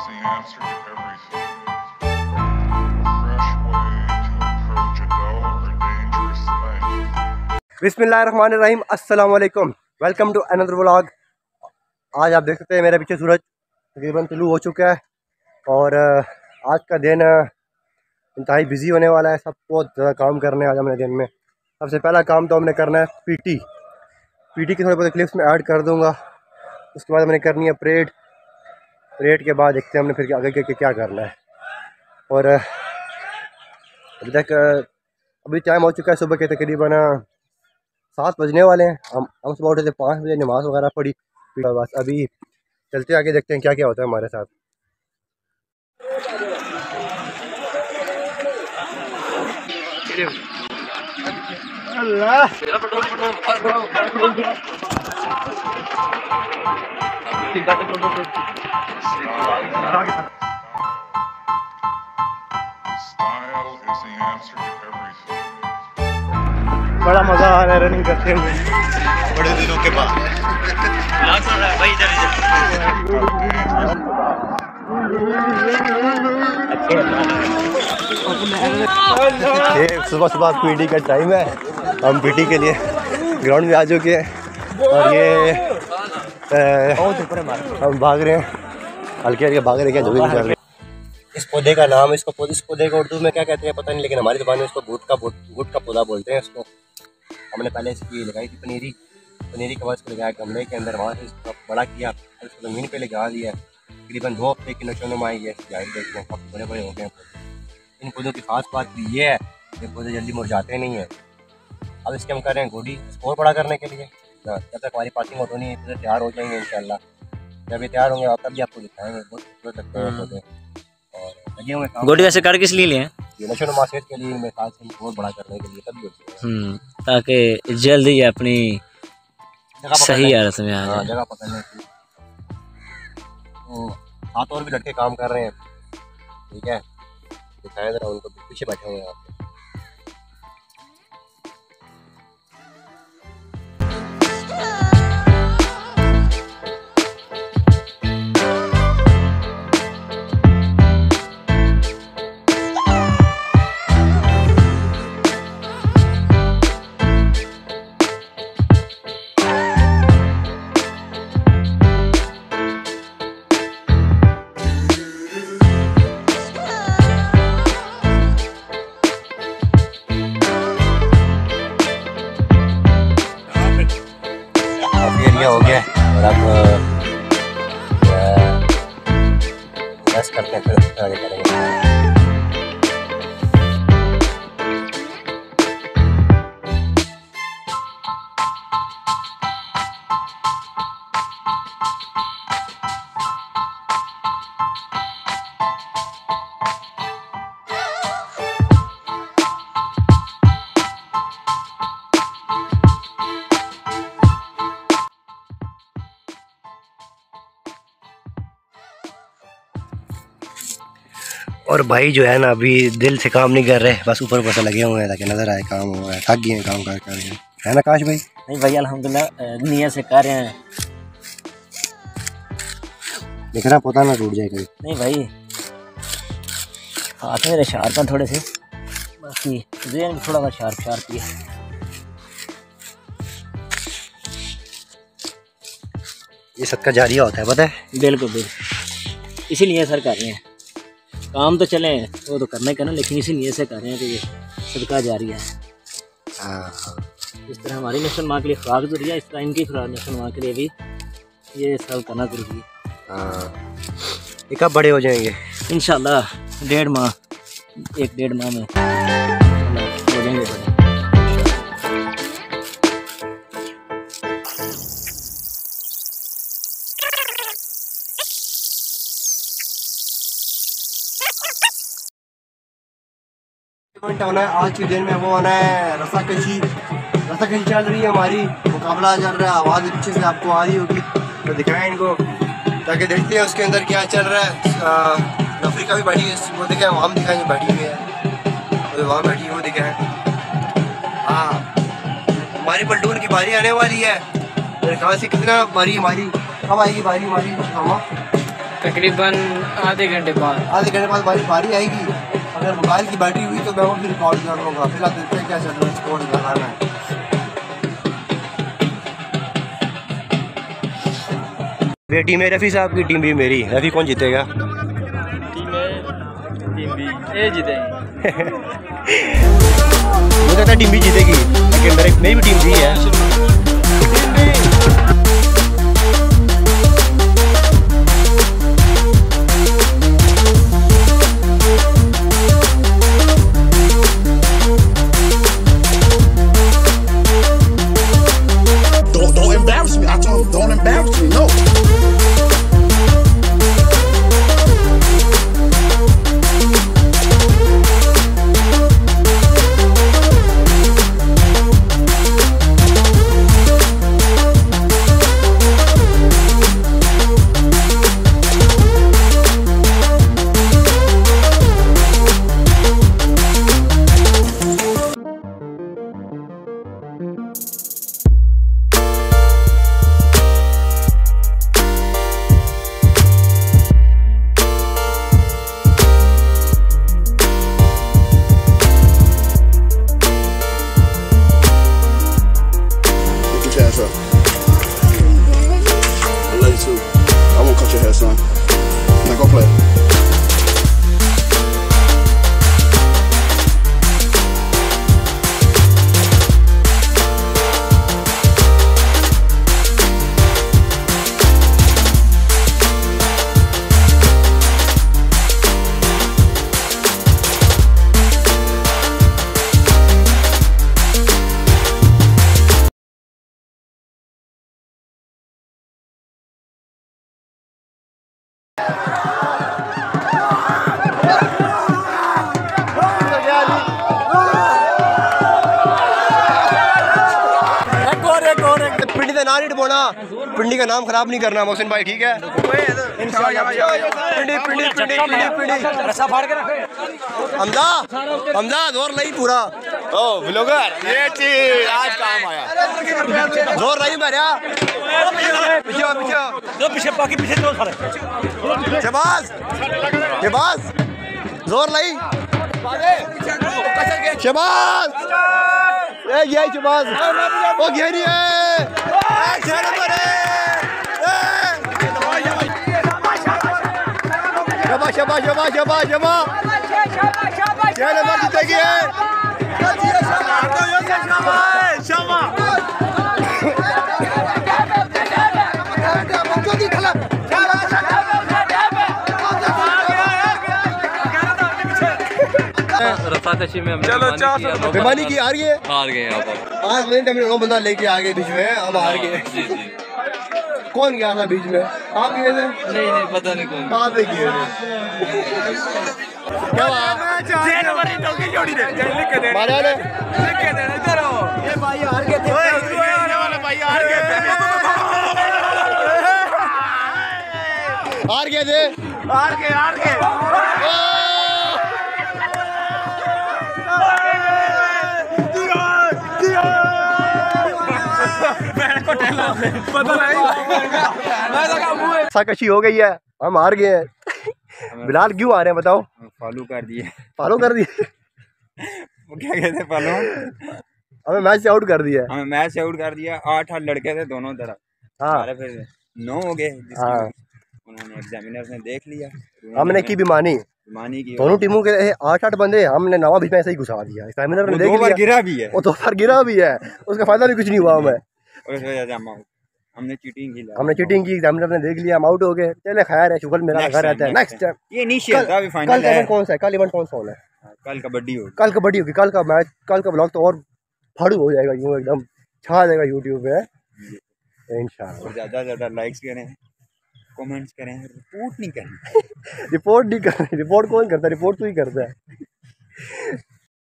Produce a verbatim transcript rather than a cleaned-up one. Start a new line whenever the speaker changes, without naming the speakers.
is the answer to everything. A fresh way to approach a dull or dangerous thing.
बिस्मिल्लाहिर्रहमानिर्रहीम, अस्सलाम वालेकुम, welcome to another vlog. आज आप देख सकते हैं मेरे पीछे सूरज तकरीबन तुलू हो चुका है और आज का दिन इंतहाई बिजी होने वाला है। सब बहुत ज़्यादा काम करने वाला हमने दिन में। सबसे पहला काम तो हमने करना है पीटी। पीटी की थोड़े बहुत क्लिप्स में ऐड कर दूंगा। उसके बाद हमने करनी है परेड। परेड के बाद देखते हैं हमने फिर आगे के क्या करना है। और अभी तक अभी टाइम हो चुका है सुबह के तकरीबन सात बजने वाले हैं। हम हम सुबह उठे थे पाँच बजे, नमाज़ वगैरह पढ़ी। बस अभी चलते आगे देखते हैं क्या क्या होता है हमारे साथ। अल्लाह बड़ा मजा आ रहा है रनिंग करते हुए बड़े दिनों के बाद। सुबह सुबह पीटी का टाइम है। हम पीटी के लिए ग्राउंड में आ चुके हैं और ये आ, हम भाग रहे हैं, हल्के हल्के भाग रहे हैं, जो भी कर रहे हैं। इस पौधे का नाम इसको पौधे इस पौधे को उर्दू में क्या कहते हैं पता नहीं, लेकिन हमारी ज़बान में इसको गुट का गुट का पौधा बोलते हैं इसको। हमने पहले इसकी लगाई थी पनीरी। पनीरी के बाद इसको लगाया गमले के अंदर, वहाँ से इसको बड़ा किया, इसको ज़मीन पे लगा दिया। तकरीबन दो हफ्ते की नशोनुमा आई है, जाहिर देखते हैं काफ़ी बड़े बड़े हो गए हैं। इन पौधों की खास बात ये है कि पौधे जल्दी मुरझाते नहीं हैं। अब इसके हम कर रहे हैं गोडी स्कोर बड़ा करने के लिए। जब तक हमारी पासिंग ऑटो नहीं है तैयार हो जाएंगे इंशाल्लाह। जब ये तैयार होंगे तब भी आपको दिखाएंगे। बहुत खूबसूरत लगते हैं पौधे और लगे हुए काम।
गोडी वैसे कर किस लिए लिए
ये नशोनुमा सेहत के लिए, मेरे ख्याल से स्कोर बड़ा करने के लिए तब होती है,
ताकि जल्दी अपनी सही हालत में आ जाए,
जगह पकड़ने की। तो साथ और भी लड़के काम कर रहे हैं, ठीक है, दिखाएं जरा उनको, पीछे बैठे हुए हैं यहाँ पे। हो गया और अब बस करते हैं, फिर आगे करेंगे। और भाई जो है ना अभी दिल से काम नहीं कर रहे, बस ऊपर ऊपर से लगे हुए हैं ताकि नजर आए काम हो रहा है। थक गए हैं काम कर कर है ना काश भाई?
नहीं भाई अल्हम्दुलिल्लाह नियत से कर रहे हैं।
देख रहा पता ना टूट जाए कहीं।
नहीं भाई हाथ मेरे शार्प हैं थोड़े से, बाकी ज़हन थोड़ा सा शार्प शार्प ही है।
ये सदका जारिया होता है पता है?
बिल्कुल बिल्कुल, इसीलिए सर कर रहे हैं। काम तो चले वो तो करने का ना, लेकिन इसी नीयत से कर रहे हैं कि ये सदका जारी है।
हाँ,
इस तरह हमारी नस्ल माँ के लिए खुराक जरूरी है, इस तरह इनकी खुराक नस्ल माँ के लिए भी ये सब करना जरूरी है।
हाँ, ये कब बड़े हो जाएंगे?
इंशाल्लाह डेढ़ माह एक डेढ़ माह में हो जाएंगे बड़े।
होना है आज के दिन में, वो होना है रस्साकशी। रस्साकशी चल रही है हमारी, मुकाबला चल रहा है। आवाज़ अच्छे से आपको आ रही होगी तो दिखाएं इनको ताकि देखते हैं उसके अंदर क्या चल रहा है। अफ्रीका भी बैठी है, वो दिखाएं, वहाँ हम दिखाएंगे बैठी हुई है, तो वहाँ बैठी है वो दिखाएं। हाँ, हमारी पलटून की बारी आने वाली है। मेरे ख्याल से कितना बारी हमारी कब आएगी बारी हमारी? हाँ
तकरीबन आधे घंटे बाद
आधे घंटे बाद बारी बारी आएगी। अगर मोबाइल की बैटरी हुई तो मैं वो फिर रिकॉर्ड कर लूँगा। फिलहाल देखते हैं क्या चल रहा है, स्कोर लगाना है। ये टीम है रफ़ी साहब की, टीम भी मेरी। रफ़ी कौन जीतेगा?
Team A team B A जीतेंगे।
मुझे लगता है टीम भी जीतेगी, लेकिन मेरी मेरी भी टीम भी है।
Don't, don't embarrass me. I told him, don't embarrass me. No. Hands up. I love you too. I won't cut your hair, son. Now go play.
पिंडी का नाम नहीं डुबोना, पिंडी का नाम खराब नहीं करना मोहसिन भाई, ठीक है? पिंडी पिंडी पिंडी पिंडी पिंडी हमजा हमजा जोर नहीं पूरा। ओ ब्लॉगर ये चीज आज काम आया। जोर नहीं मेरा पीछे पीछे
दो पीछे बाकी पीछे दो सारे
शबाज शबाज जोर नहीं शबाज ए ये शबाज ओ ये नहीं है छह नंबर है। शाबाश शाबाश शाबाश शाबाश शाबाश छह नंबर जीतेगी है।
रफाकशी में हमने
चलो बेमानी की हार गए
हार गए आप
पाँच मिनट हमने नौ बंदा लेके आ गए बीच में, हम हार गए। कौन गया था बीच में? आप गए थे?
नहीं नहीं पता नहीं कौन
कहाँ पे गए थे? क्या बात? मारा ने?
ये भाई हार गए थे। भाई हार गए थे।
हार गए थे?
हार गए हार गए।
साकशी हो गई है, हम हार गए हैं। बिलाल क्यों आ रहे हैं बताओ?
फॉलो कर दिए
फॉलो कर दिए
वो क्या कहते हैं फॉलो
हमें मैच से आउट कर दिया।
हमें मैच से आउट कर दिया। आठ आठ लड़के थे दोनों तरफ।
हाँ
हमारे फिर नौ हो गए।
हाँ
उन्होंने एग्जामिनर ने देख लिया,
हमने की बेमानी
मानी की
दोनों टीमों के आठ आठ बंदे, हमने नवा बीच में ऐसे ही घुसा दिया। एग्जामिनर ने देख
दो बार
लिया,
गिरा भी है।
वो दो बार गिरा भी है, उसका फायदा भी कुछ नहीं हुआ हमें।
उस वजह से हम out। हमने चीटिंग की
हमने चीटिंग की, एग्जामिनर ने देख लिया, हम आउट हो गए। चले खैर है, शुक्र मेरा घर रहता है। नेक्स्ट टाइम
ये इनिशियल था, अभी
कल
फाइनल
का
है।
इवेंट कौन सा है? कल इवेंट कौन सा होना है?
कल कबड्डी होगी।
कल कबड्डी होगी। कल का मैच, कल का ब्लॉग तो और फाड़ू हो जाएगा, यूँ एकदम छा जाएगा यूट्यूब पे इंशाल्लाह।
और ज़्यादा से ज़्यादा लाइक्स करें, कमेंट्स करें, रिपोर्ट नहीं करें।
रिपोर्ट नहीं कर रिपोर्ट कौन करता है? रिपोर्ट तो ही करता है।